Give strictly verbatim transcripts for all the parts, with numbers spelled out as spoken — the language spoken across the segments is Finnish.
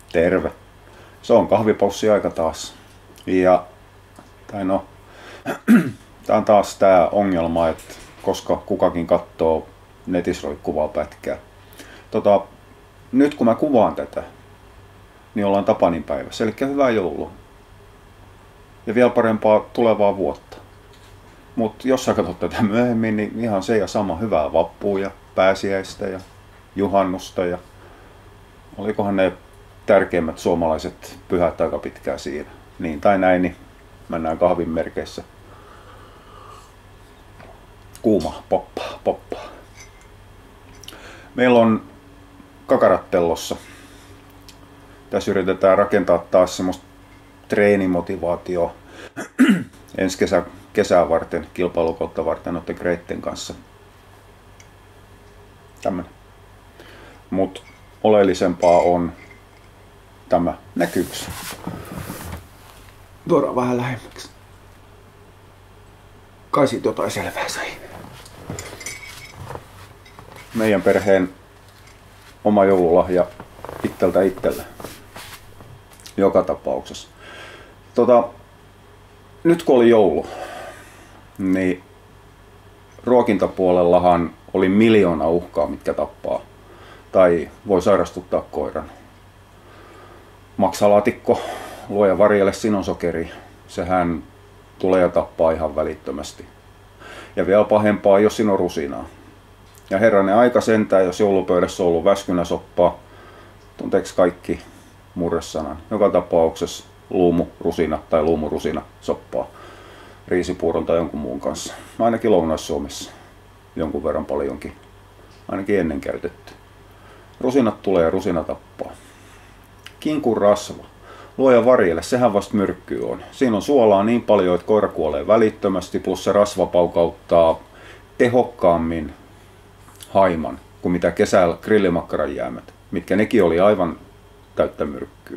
Terve. Se on kahvipaussiaika taas. Ja, tai no, tää on taas tää ongelma, että koska kukakin katsoo netissä roikkuvaa pätkää. Tota, nyt kun mä kuvaan tätä, niin ollaan Tapanin päivässä, eli hyvää joulua. Ja vielä parempaa tulevaa vuotta. Mutta jos sä katsot tätä myöhemmin, niin ihan se ja sama hyvää vappua ja pääsiäistä ja juhannusta ja olikohan ne tärkeimmät suomalaiset pyhät aika pitkään siinä. Niin tai näin, niin mennään kahvin merkeissä. Kuuma, poppaa, poppaa. Meillä on kakarat pellossa. Tässä yritetään rakentaa taas semmoista treenimotivaatioa ensi kesä, kesää varten, kilpailukautta varten noiden greitten kanssa. Tämmönen. Mut oleellisempaa on tämä. Näkyykö? Tuodaan vähän lähemmäksi. Kai siitä jotain selvää sai. Meidän perheen oma joululahja itseltä itselle. Joka tapauksessa. Tota, nyt kun oli joulu, niin ruokintapuolellahan oli miljoona uhkaa, mitkä tappaa. Tai voi sairastuttaa koiran. Maksalaatikko, luoja varjelle sinosokeri. Sehän tulee ja tappaa ihan välittömästi. Ja vielä pahempaa, jos siinä on rusinaa. Ja herranen aika sentään, jos joulupöydässä on ollut väskynäsoppaa, tunteeko kaikki murresanan. Joka tapauksessa luumu, rusina tai luumurusina soppaa. Riisipuuron tai jonkun muun kanssa. Ainakin Lounais-Suomessa. Jonkun verran paljonkin. Ainakin ennen käytetty. Rusinat tulee ja rusina tappaa. Kinkun rasva. Luoja varjelle, sehän vasta myrkky on. Siinä on suolaa niin paljon, että koira kuolee välittömästi, plus se rasva paukauttaa tehokkaammin haiman kuin mitä kesällä grillimakkaran jäämät, mitkä nekin oli aivan täyttä myrkkyä.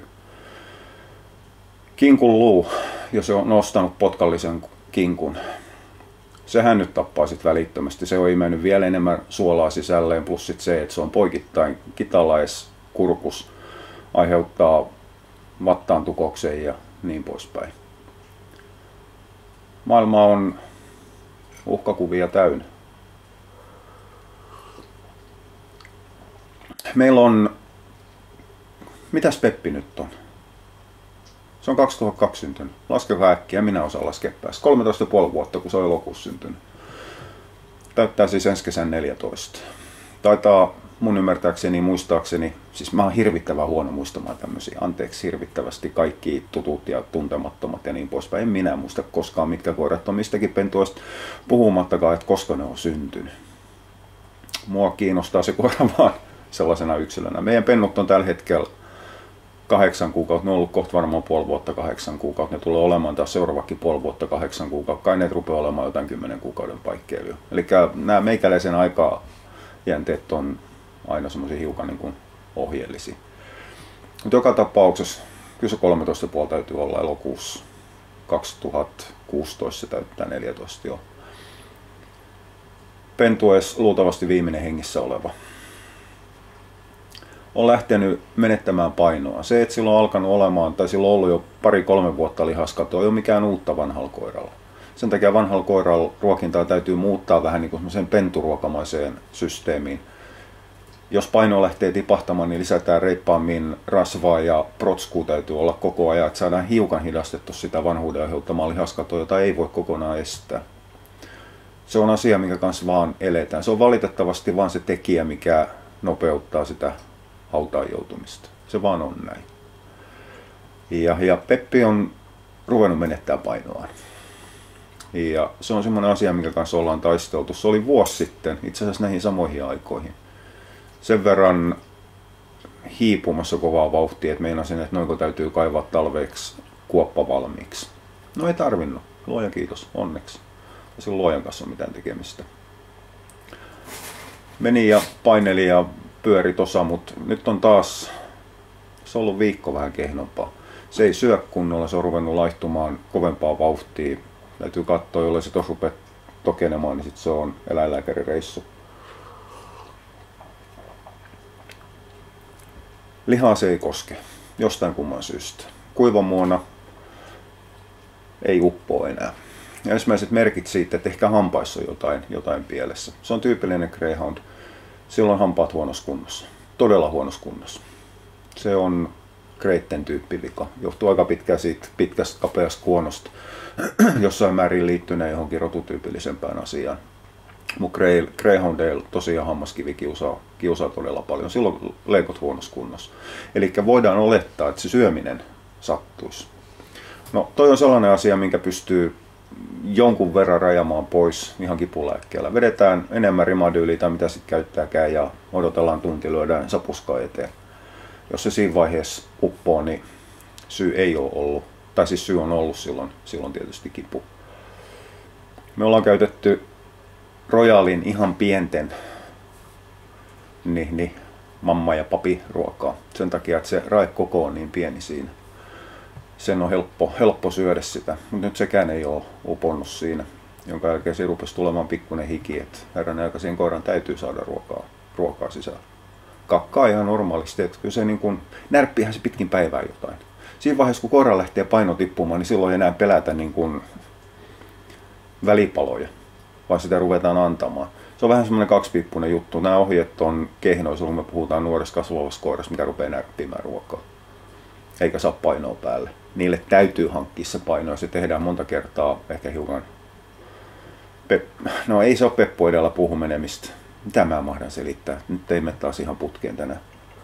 Kinkun luu, jos on nostanut potkallisen kinkun, sehän nyt tappaa sit välittömästi. Se on imennyt vielä enemmän suolaa sisälleen, plus sit se, että se on poikittain kitalais, kurkus, aiheuttaa vattaan tukoksen ja niin poispäin. Maailma on uhkakuvia täynnä. Meillä on... Mitäs Peppi nyt on? Se on kaksituhattakaksi syntynyt. Laskekaa äkkiä, minä osaan laskea päästä. kolmetoista pilkku viisi vuotta, kun se on elokuussa syntynyt. Täyttää siis ensi kesän neljätoista. Taitaa mun ymmärtääkseni, muistaakseni, siis mä oon hirvittävän huono muistamaan tämmöisiä. Anteeksi hirvittävästi kaikki tutut ja tuntemattomat ja niin poispäin. En minä muista koskaan, mitkä koirat on mistäkin pentuista puhumattakaan, että koska ne on syntynyt. Mua kiinnostaa se koira vaan sellaisena yksilönä. Meidän pennut on tällä hetkellä kahdeksan kuukautta. Ne on ollut kohta varmaan puoli vuotta kahdeksan kuukautta. Ne tulee olemaan taas seuraavakin puoli vuotta kahdeksan kuukautta. Kai ne rupeaa olemaan jotain kymmenen kuukauden paikkeilla. Eli nämä meikäläisen aikaa jänteet on aina semmoisia hiukan niin kuin ohjeellisia. Mutta joka tapauksessa kyllä se kolmetoista pilkku viisi täytyy olla elokuussa kaksituhattakuusitoista, se täyttää neljätoista jo. Pentu edes luultavasti viimeinen hengissä oleva. On lähtenyt menettämään painoa. Se, että silloin on alkanut olemaan, tai silloin on ollut jo pari-kolme vuotta lihaskato, ei ole mikään uutta vanhalla koiralla. Sen takia vanhalla koiralla ruokintaa täytyy muuttaa vähän niin kuin semmoiseen penturuokamaiseen systeemiin. Jos paino lähtee tipahtamaan, niin lisätään reippaammin rasvaa ja protskua täytyy olla koko ajan, että saadaan hiukan hidastettu sitä vanhuuden aiheuttamaa lihaskatoa, jota ei voi kokonaan estää. Se on asia, minkä kanssa vaan eletään. Se on valitettavasti vaan se tekijä, mikä nopeuttaa sitä hautaan joutumista. Se vaan on näin. Ja, ja Peppi on ruvennut menettää painoaan. Ja se on semmoinen asia, minkä kanssa ollaan taisteltu. Se oli vuosi sitten, itse asiassa näihin samoihin aikoihin. Sen verran hiipumassa kovaa vauhtia, että meinasin, että noinko täytyy kaivaa talveeksi kuoppa valmiiksi. No ei tarvinnut. Luoja kiitos, onneksi. Ei sillä luojan kanssa ole mitään tekemistä. Meni ja paineli ja pyöri tossa, mutta nyt on taas, se on ollut viikko vähän kehnompaa. Se ei syö kunnolla, se on ruvennut laihtumaan kovempaa vauhtia. Täytyy katsoa, jollei se tuossa rupeaa tokenemaan, niin sit se on eläinlääkärireissu. Lihaa se ei koske. jostain kumman syystä. Kuivamuona ei uppoa enää. Ja ensimmäiset merkit siitä, että ehkä hampaissa on jotain, jotain pielessä. Se on tyypillinen greyhound. Silloin hampaat huonossa kunnossa. Todella huonossa kunnossa. Se on greitten tyyppivika. Johtuu aika pitkään siitä pitkästä kapeasta kuonosta. Jossain määrin liittyneen johonkin rotutyypillisempään asiaan. Mutta greyhoundeilla tosiaan hammaskivi kiusaa, kiusaa todella paljon. Silloin leikot huonossa kunnossa. Eli voidaan olettaa, että se syöminen sattuisi. No toi on sellainen asia, minkä pystyy jonkun verran rajamaan pois ihan kipulääkkeellä. Vedetään enemmän rimadyyliä tai mitä sitten käyttääkään ja odotellaan tunti, lyödään sapuskaa eteen. Jos se siinä vaiheessa uppoo, niin syy ei ole ollut. Tai siis syy on ollut silloin, silloin tietysti kipu. Me ollaan käytetty Royalin ihan pienten niin, niin, mamma- ja papiruokaa. Sen takia, että se raekoko on niin pieni siinä. Sen on helppo, helppo syödä sitä, mutta nyt sekään ei ole uponnut siinä, jonka jälkeen siinä rupesi tulemaan pikkuinen hiki, että herran aika siihen koiran täytyy saada ruokaa, ruokaa sisään. Kakkaa ihan normaalisti, että kyllä se niin kuin, närppihän se pitkin päivää jotain. Siinä vaiheessa, kun koira lähtee paino tippumaan, niin silloin ei enää pelätä niin kuin välipaloja, vaan sitä ruvetaan antamaan. Se on vähän semmoinen kaksipiippunen juttu. Nämä ohjeet on kehnoissa, kun me puhutaan nuoresta kasvavasta koirasta, mikä rupeaa närppimään ruokaa. Eikä saa painoa päälle. Niille täytyy hankkia se paino ja se tehdään monta kertaa ehkä hiukan... Pep... No ei se ole peppu edellä puhu menemistä. Mitä mä mahdan selittää? Nyt ei mene taas ihan putkeen tänään.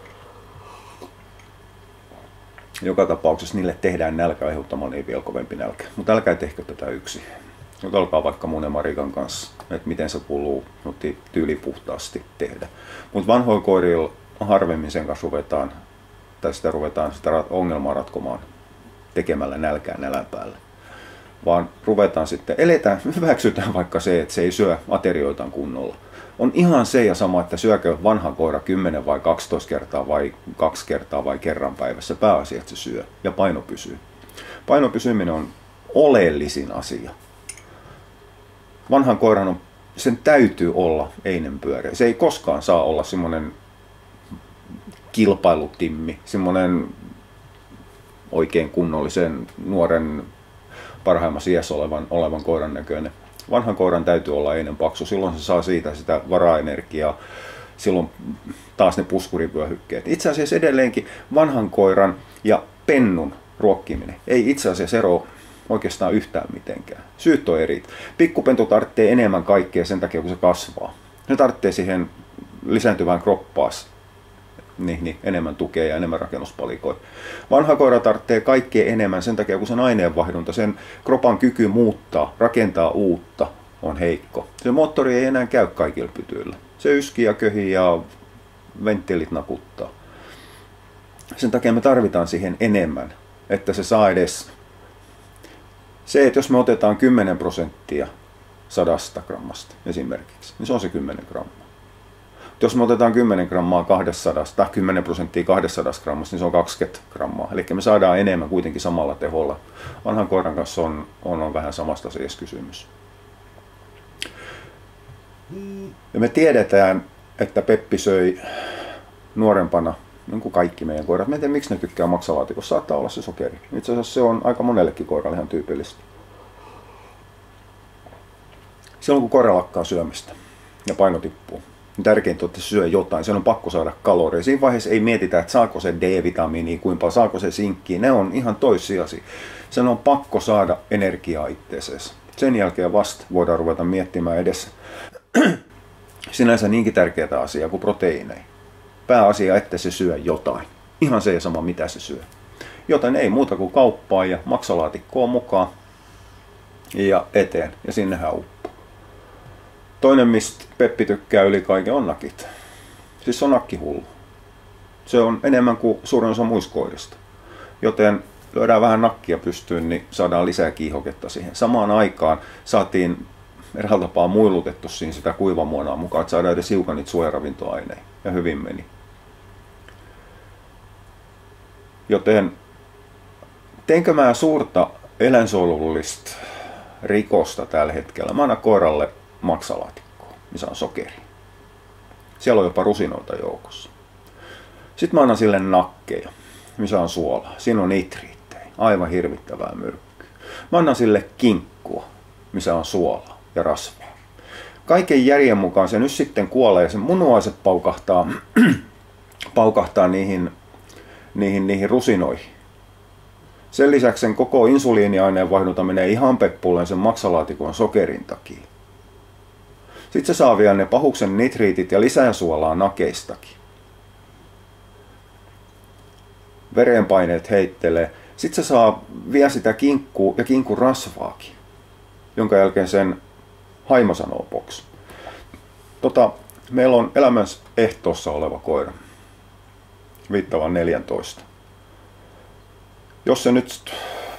Joka tapauksessa niille tehdään nälkä aiheuttamaan niin vielä kovempi nälkä. Mutta älkää tehkö tätä yksin. Nyt alkaa vaikka mun ja Marikan kanssa, että miten se kuuluu tyylipuhtaasti tehdä. Mutta vanhoilla koirilla harvemmin sen kanssa ruvetaan, tai sitä ruvetaan sitä ongelmaa ratkomaan tekemällä nälkää nälän päälle. Vaan ruvetaan sitten, eletään, hyväksytään vaikka se, että se ei syö aterioitaan kunnolla. On ihan se ja sama, että syökö vanha koira kymmenen vai kaksitoista kertaa vai kaksi kertaa vai kerran päivässä. Pääasia, että se syö ja paino pysyy. Paino pysyminen on oleellisin asia. Vanhan koiran on, sen täytyy olla einen pyöreä. Se ei koskaan saa olla semmoinen kilpailutimmi, semmoinen oikein kunnollisen nuoren parhaimmassa iässä olevan, olevan koiran näköinen. Vanhan koiran täytyy olla einen paksu, silloin se saa siitä sitä varaenergiaa, silloin taas ne puskurivyöhykkeet. Itse asiassa edelleenkin vanhan koiran ja pennun ruokkiminen ei itse asiassa ero oikeastaan yhtään mitenkään. Syyt on eri. Pikkupentu tarvitsee enemmän kaikkea sen takia, kun se kasvaa. Se tarvitsee siihen lisääntyvään kroppaas niin, niin, enemmän tukea ja enemmän rakennuspalikoja. Vanha koira tarvitsee kaikkea enemmän sen takia, kun sen aineenvaihdunta, sen kropan kyky muuttaa, rakentaa uutta on heikko. Se moottori ei enää käy kaikilla pytyillä. Se yskii ja köhii ja venttiilit nakuttaa. Sen takia me tarvitaan siihen enemmän, että se saa edes... Se, että jos me otetaan kymmenen prosenttia sadasta grammasta esimerkiksi, niin se on se kymmenen grammaa. Jos me otetaan kymmenen grammaa kaksisataa tai kymmenen prosenttia kaksisataa grammasta, niin se on kaksikymmentä grammaa. Eli me saadaan enemmän kuitenkin samalla teholla. Vanhan koiran kanssa on, on, on vähän samasta asiasta kysymys. Ja me tiedetään, että Peppi söi nuorempana, niin kuin kaikki meidän koirat. Mä en tiedä, miksi ne tykkää maksalaatikossa. Saattaa olla se sokeri. Itse asiassa se on aika monellekin koiralle ihan tyypillistä. Silloin kun koira lakkaa syömistä ja paino tippuu, niin tärkeintä on, että se syö jotain. Sen on pakko saada kaloreja. Siinä vaiheessa ei mietitä, että saako se D-vitamiinia, kuinka paljon, saako se sinkkiä. Ne on ihan toissijaisia. Sen on pakko saada energiaa itseeseen. Sen jälkeen vasta voidaan ruveta miettimään edes sinänsä niinkin tärkeää asiaa kuin proteiineja. Pääasia, että se syö jotain. Ihan se ja sama, mitä se syö. Joten ei muuta kuin kauppaa ja maksalaatikkoon mukaan ja eteen. Ja sinnehän uppoo. Toinen, mistä Peppi tykkää yli kaiken, on nakit. Siis se on nakkihullu. Se on enemmän kuin suurin osa muista koirista. Joten lyödään vähän nakkia pystyyn, niin saadaan lisää kiihoketta siihen. Samaan aikaan saatiin eräällä tapaa muilutettu siinä sitä kuivamuonaa mukaan, että saadaan edes hiukan niitä suojaravintoaineita. Ja hyvin meni. Joten teinkö mä suurta eläinsuojelullista rikosta tällä hetkellä? Mä annan koiralle maksalaatikkoa, missä on sokeri. Siellä on jopa rusinoita joukossa. Sitten mä annan sille nakkeja. missä on suolaa. Siinä on nitriittejä, aivan hirvittävää myrkkyä. Mä annan sille kinkkua, missä on suolaa ja rasvaa. Kaiken järjen mukaan se nyt sitten kuolee ja sen munuaiset paukahtaa, paukahtaa niihin, niihin, niihin rusinoihin. Sen lisäksi sen koko insuliiniaineenvaihdunta menee ihan peppulleen sen maksalaatikon sokerin takia. Sitten se saa vielä ne pahuksen nitriitit ja lisää suolaa nakeistakin. Verenpaineet heittelee. Sitten se saa vielä sitä kinkkua ja kinkun rasvaakin, jonka jälkeen sen haima sanoo box. Tota, meillä on elämänsä ehtoossa oleva koira, viittavan neljätoista. Jos se nyt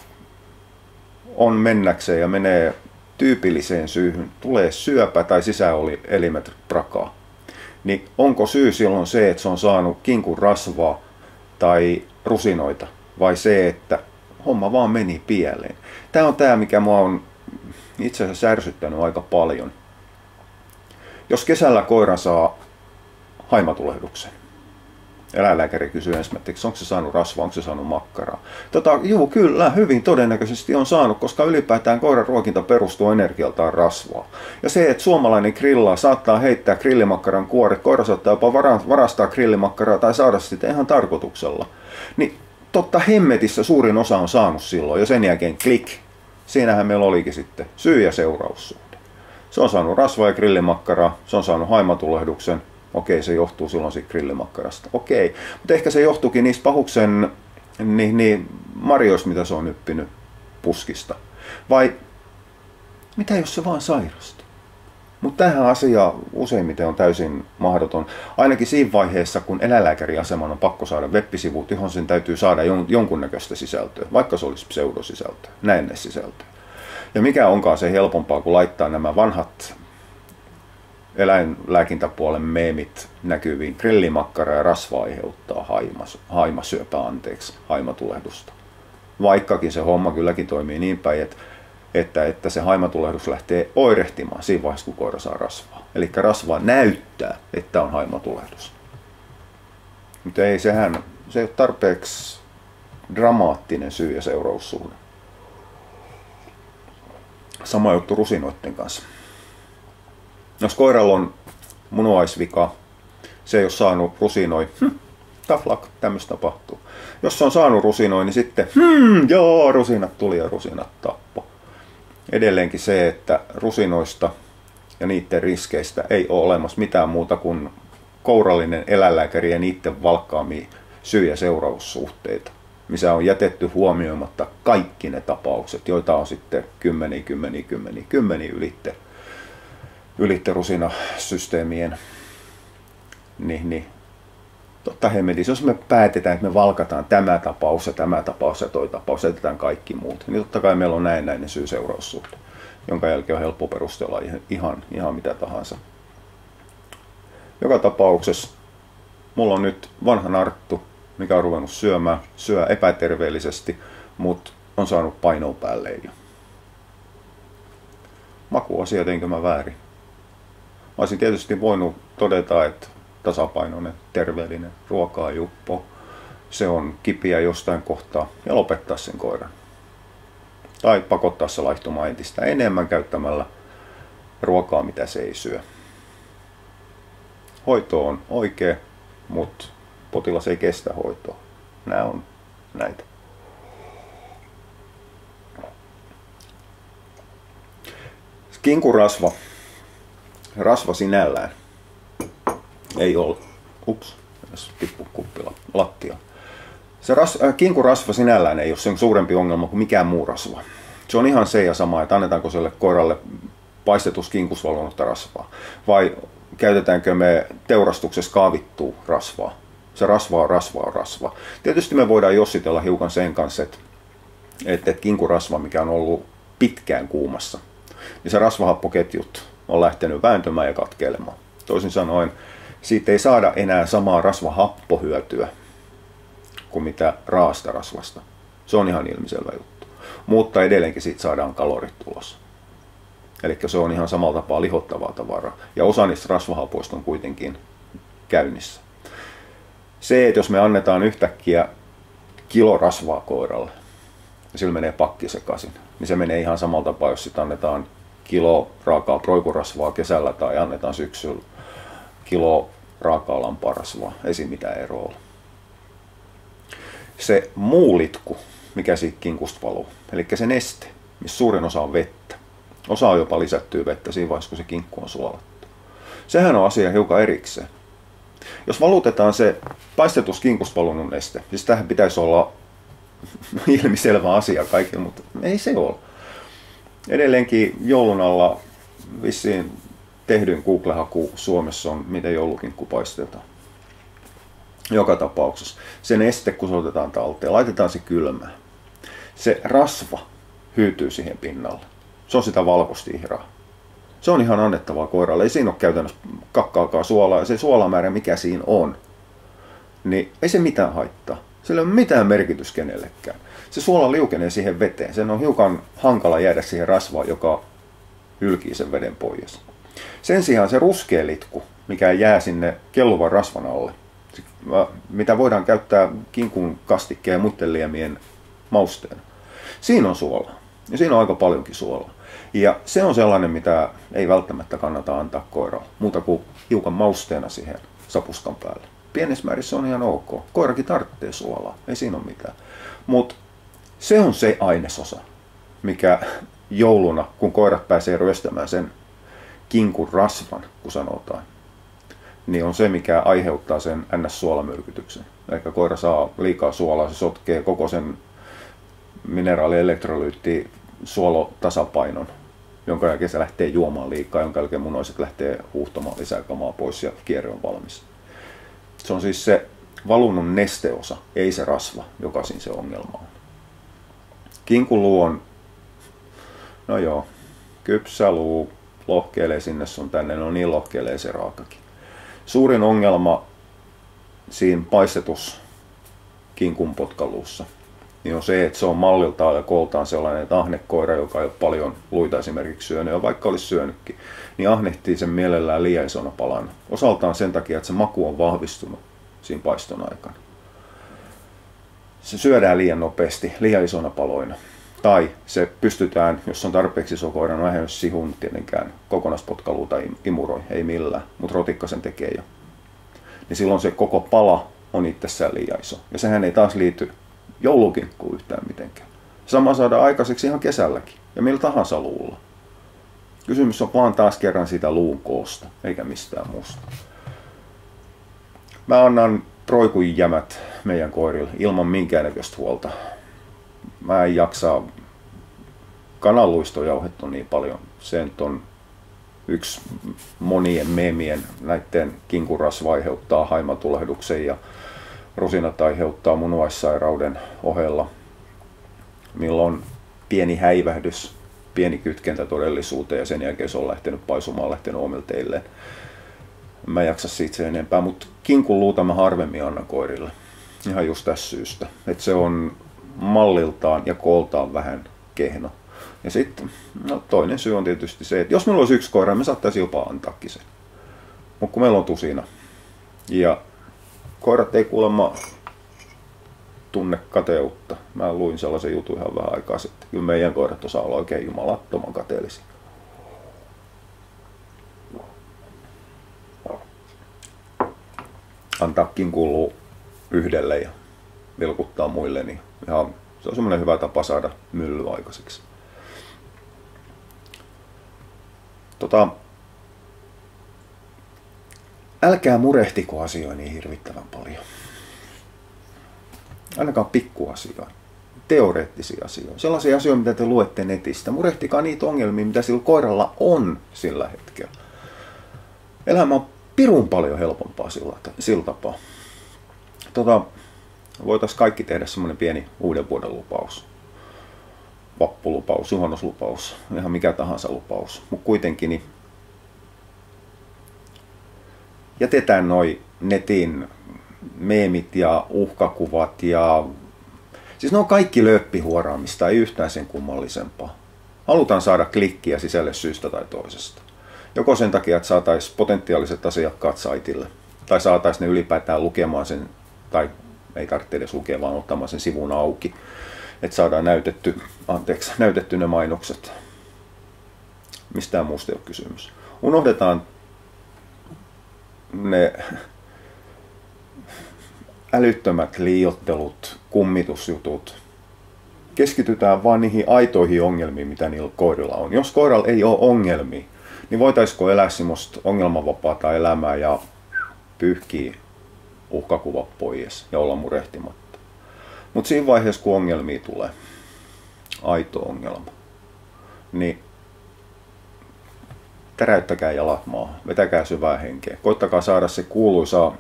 on mennäkseen ja menee tyypilliseen syyhyn, tulee syöpä tai sisäelimet prakaa, niin onko syy silloin se, että se on saanut kinkun rasvaa tai rusinoita, vai se, että homma vaan meni pieleen? Tämä on tämä, mikä mua on itse asiassa ärsyttänyt aika paljon. Jos kesällä koira saa haimatulehduksen, eläinlääkäri kysyy ensimmäiseksi, onko se saanut rasvaa, onko se saanut makkaraa. Tota, juu, kyllä, hyvin todennäköisesti on saanut, koska ylipäätään koiran ruokinta perustuu energialtaan rasvaa. Ja se, että suomalainen grillaa saattaa heittää grillimakkaran kuoret, koira saattaa jopa varastaa grillimakkaraa tai saada sitä ihan tarkoituksella, niin totta hemmetissä suurin osa on saanut silloin, ja sen jälkeen klik. Siinähän meillä olikin sitten syy- ja seuraussuhde. Se on saanut rasvaa ja grillimakkaraa, se on saanut haimatulehduksen. Okei, se johtuu silloin siitä grillimakkarasta. Okei, mutta ehkä se johtuukin niistä pahuksen niin, niin, marjoista, mitä se on nyppinyt puskista. Vai mitä jos se vaan sairastuu? Mutta tähän asia useimmiten on täysin mahdoton. Ainakin siinä vaiheessa, kun eläinlääkäriaseman on pakko saada web-sivut, johon sen täytyy saada jonkunnäköistä sisältöä, vaikka se olisi pseudosisältöä, näennessisältöä. Ja mikä onkaan se helpompaa, kuin laittaa nämä vanhat eläinlääkintäpuolen meemit näkyviin. Grillimakkara ja rasva aiheuttaa haimas, haimasyöpää, anteeksi, haimatulehdusta. Vaikkakin se homma kylläkin toimii niin päin, että, että, että se haimatulehdus lähtee oirehtimaan siinä vaiheessa, kun koira saa rasvaa. Eli rasva näyttää, että on haimatulehdus. Mutta ei, sehän se ei ole tarpeeksi dramaattinen syy- ja seuraussuhde. Sama juttu rusinoiden kanssa. Jos koiralla on munuaisvika, se ei ole saanut rusinoi, hm, tough luck, tämmöistä tapahtuu. Jos se on saanut rusinoi, niin sitten, hmm, joo, rusinat tuli ja rusinat tappo. Edelleenkin se, että rusinoista ja niiden riskeistä ei ole olemassa mitään muuta kuin kourallinen eläinlääkäri ja niiden valkkaamia syy- ja seuraussuhteita, missä on jätetty huomioimatta kaikki ne tapaukset, joita on sitten kymmeniä, kymmeniä, kymmeniä, kymmeniä ylitte. ylitterusinasysteemien, niin, niin totta hemmetissä, jos me päätetään, että me valkataan tämä tapaus ja tämä tapaus ja toi tapaus, jätetään kaikki muut, niin totta kai meillä on näennäinen syy-seuraussuhde, jonka jälkeen on helppo perustella ihan, ihan mitä tahansa. Joka tapauksessa mulla on nyt vanha narttu, mikä on ruvennut syömään, syö epäterveellisesti, mutta on saanut painoa päälle jo. Makuasia, teinkö mä väärin? Mä olisin tietysti voinut todeta, että tasapainoinen, terveellinen ruokaa juppo, se on kipiä jostain kohtaa ja lopettaa sen koiran. Tai pakottaa se laihtumaan entistä enemmän käyttämällä ruokaa, mitä se ei syö. Hoito on oikea, mutta potilas ei kestä hoitoa. Nämä on näitä. Kinkurasva. Rasva sinällään ei ole. Ups, jos tippuu kuppila lattia. Se ras, äh, kinkurasva sinällään ei ole sen suurempi ongelma kuin mikään muu rasva. Se on ihan se ja sama, että annetaanko sille koiralle paistetus kinkusvalvonnutta rasvaa. Vai käytetäänkö me teurastuksessa kaavittua rasvaa. Se rasva on rasva on rasva. Tietysti me voidaan jossitella hiukan sen kanssa, että, että kinkurasva, mikä on ollut pitkään kuumassa, niin se rasvahappoketjut on lähtenyt vääntömään ja katkeilemaan. Toisin sanoen, siitä ei saada enää samaa rasvahappohyötyä kuin mitä raasta rasvasta. Se on ihan ilmiselvä juttu. Mutta edelleenkin siitä saadaan kalorit tulossa. Eli se on ihan samalla tapaa lihottavaa tavaraa. Ja osa niistä rasvahapoista on kuitenkin käynnissä. Se, että jos me annetaan yhtäkkiä kilo rasvaa koiralle ja sillä menee pakki sekaisin, niin se menee ihan samalla tapaa, jos sitä annetaan kilo raakaa proikurasvaa kesällä tai annetaan syksyllä kilo raakaa lampaanrasvaa. Ei siinä mitään eroa ole. Se muu litku, mikä siitä kinkusta valuu, eli se neste, missä suurin osa on vettä. Osa on jopa lisättyä vettä siinä vaiheessa, kun se kinkku on suolattu. Sehän on asia hiukan erikseen. Jos valutetaan se paistetus kinkusta valunut neste, siis tähän pitäisi olla ilmiselvä asia kaikille, mutta ei se ole. Edelleenkin joulun alla vissiin tehdyin Google-haku Suomessa on, miten joulukinkku paistetaan. Joka tapauksessa. Se neste, kun se otetaan talteen, laitetaan se kylmään. Se rasva hyytyy siihen pinnalle. Se on sitä valkoista ihraa. Se on ihan annettavaa koiralle. Ei siinä ole käytännössä kakkaakaan suolaa. Ja se suolamäärä, mikä siinä on, niin ei se mitään haittaa. Sillä ei ole mitään merkitys kenellekään. Se suola liukenee siihen veteen. Sen on hiukan hankala jäädä siihen rasvaan, joka hylkii sen veden pois. Sen sijaan se ruskea litku, mikä jää sinne kelluvan rasvan alle, mitä voidaan käyttää kinkun kastikkeen ja muiden liemien mausteena. Siinä on suolaa. Ja siinä on aika paljonkin suolaa. Ja se on sellainen, mitä ei välttämättä kannata antaa koiralle, muuta kuin hiukan mausteena siihen sapuskan päälle. Pienessä määrissä se on ihan ok. Koirakin tarvitsee suolaa, ei siinä ole mitään. Mutta se on se ainesosa, mikä jouluna, kun koirat pääsee ryöstämään sen kinkun rasvan, kun sanotaan, niin on se, mikä aiheuttaa sen N S-suolamyrkytyksen. Eli koira saa liikaa suolaa, se sotkee koko sen mineraali-elektrolyytti suolotasapainon, jonka jälkeen se lähtee juomaan liikaa, jonka jälkeen munoiset lähtee huuhtomaan lisää kamaa pois ja kierre on valmis. Se on siis se valunnon nesteosa, ei se rasva, joka siinä se ongelma on. Kinkun luu on, no joo, kypsä luu, lohkeilee sinne sun tänne, no niin lohkeilee se raakakin. Suurin ongelma siinä paistetus kinkun potkaluussa niin on se, että se on malliltaan ja kooltaan sellainen, että ahnekoira, joka ei ole paljon luita esimerkiksi syönyt, ja vaikka olisi syönytkin, niin ahnehtii sen mielellään liian isona palana. Osaltaan sen takia, että se maku on vahvistunut siinä paiston aikana. Se syödään liian nopeasti, liian isona paloina. Tai se pystytään, jos on tarpeeksi iso koira, no eihän jos sihun tietenkään kokonaispotkaluuta imuroi, ei millään, mutta rotikka sen tekee jo. Niin silloin se koko pala on itsessään liian iso. Ja sehän ei taas liity joulukinkkuun yhtään mitenkään. Sama saadaan aikaiseksi ihan kesälläkin ja millä tahansa luulla. Kysymys on vaan taas kerran siitä luun koosta, eikä mistään muusta. Mä annan roikujämät meidän koirille ilman minkäännäköistä huolta. Mä en jaksa kananluistoa jauhettu niin paljon. Se on yksi monien meemien näiden kinkurasva aiheuttaa haimatulehduksen ja rusinat aiheuttaa munuaissairauden ohella, milloin pieni häivähdys, pieni kytkentä todellisuuteen ja sen jälkeen se on lähtenyt paisumaan, lähtenyt omille teilleen. Mä en jaksa siitä sen enempää, mutta kinkun luuta mä harvemmin annan koirille. Ihan just tässä syystä, että se on malliltaan ja kooltaan vähän kehno. Ja sitten no, toinen syy on tietysti se, että jos meillä olisi yksi koira, me saattaisiin jopa antaakin sen. Mutta kun meillä on tusina ja koirat ei kuulemma tunne kateutta. Mä luin sellaisen jutun ihan vähän aikaa sitten. Kyllä meidän koirat osaa olla oikein jumalattoman kateellisia. Antaakin kuuluu yhdelle ja vilkuttaa muille, niin ihan, se on semmoinen hyvä tapa saada mylly aikaiseksi. Tota, älkää murehtiko asioita niin hirvittävän paljon. Ainakaan pikkuasioita, teoreettisia asioita, sellaisia asioita, mitä te luette netistä. Murehtikaa niitä ongelmia, mitä sillä koiralla on sillä hetkellä. Elämä on pirun paljon helpompaa sillä, sillä tapaa. Tota, voitaisiin kaikki tehdä semmoinen pieni uuden vuoden lupaus. Vappulupaus, juhannuslupaus, ihan mikä tahansa lupaus. Mutta kuitenkin niin jätetään noi netin meemit ja uhkakuvat ja siis ne on kaikki lööppihuoraamista, ei yhtään sen kummallisempaa. Halutaan saada klikkiä sisälle syystä tai toisesta. Joko sen takia, että saataisiin potentiaaliset asiakkaat saitille, tai saataisiin ne ylipäätään lukemaan sen tai Ei tarvitse edes lukea, vaan ottamaan sen sivun auki, että saadaan näytetty, anteeksi, näytetty ne mainokset. Mistään muusta ei ole kysymys. Unohdetaan ne älyttömät liioittelut, kummitusjutut. Keskitytään vaan niihin aitoihin ongelmiin, mitä niillä koirilla on. Jos koiralla ei ole ongelmia, niin voitaisiko elää semmoista ongelmavapaata elämää ja pyyhkiä uhkakuvat pois ja olla murehtimatta. Mutta siinä vaiheessa, kun ongelmia tulee, aito ongelma, niin täräyttäkää jalat maahan, vetäkää syvää henkeä. Koittakaa saada se kuuluisa,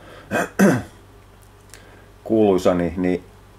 kuuluisa niin, niin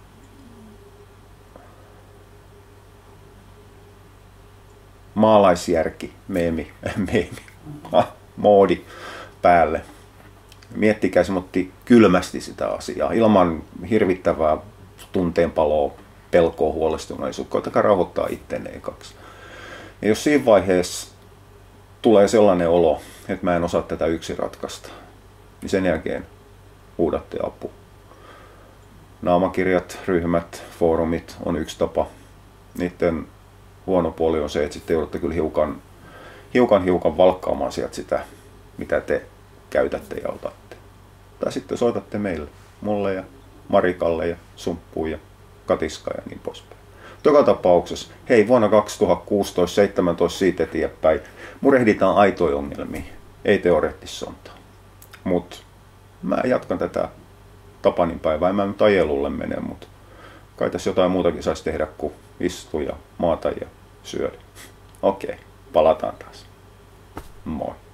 maalaisjärki, meemi, meemi, ah, moodi päälle. Miettikää semmoitti kylmästi sitä asiaa, ilman hirvittävää tunteenpaloa, pelkoa, huolestuneisuutta. Koittakaa rauhoittaa ittenne ekaksi. Ja jos siinä vaiheessa tulee sellainen olo, että mä en osaa tätä yksin ratkaista, niin sen jälkeen huudatte apu. Naamakirjat, ryhmät, foorumit on yksi tapa. Niiden huono puoli on se, että sitten joudutte kyllä hiukan, hiukan, hiukan valkkaamaan sieltä sitä, mitä te käytätte ja otatte. Tai sitten soitatte meille, mulle ja Marikalle ja Sumppuun ja Katiska ja niin poispäin. Joka tapauksessa, hei, vuonna kaksituhattakuusitoista seitsemäntoista siitä eteenpäin murehditaan aitoja ongelmia, ei teoreettisontaa. Mutta mä jatkan tätä Tapanin päivää, en mä nyt ajelulle mene, mutta kai tässä jotain muutakin saisi tehdä kuin istua ja maata ja syödä. Okei, palataan taas. Moi.